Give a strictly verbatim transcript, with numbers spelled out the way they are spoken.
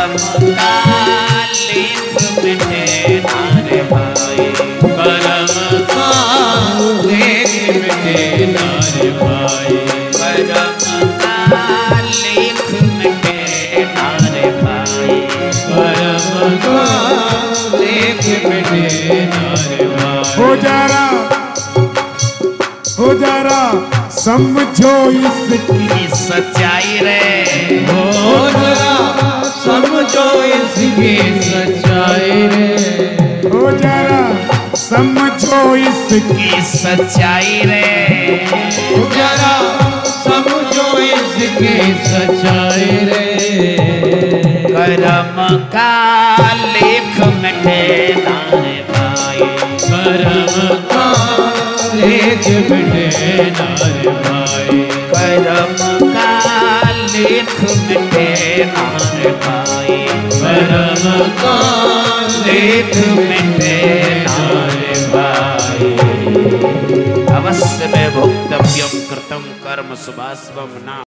कर्म का लेख मिटे नारे भाई, कर्म का लेख मिटे नारे भाई, कर्म का लेख मिटे नारे भाई, कर्म का लेख मिटे नारे भाई। हो जरा हो जरा समझो इसकी सच्चाई रे, हो जरा समझो इसकी सच्चाई रे, हो जरा समझो इसकी की सच्चाई रे, हो जरा समझो इसकी सच्चाई रे। कर्म का लेख मिटे नारे भाई, कर्म का लेख मिटे नारे भाई, कर्म का लेख मिटे नारे भाई, कर्म का लेख मिटे नारे भाई। अवश्य में भोक्तव्यम कृतं कर्म शुभाशुभम ना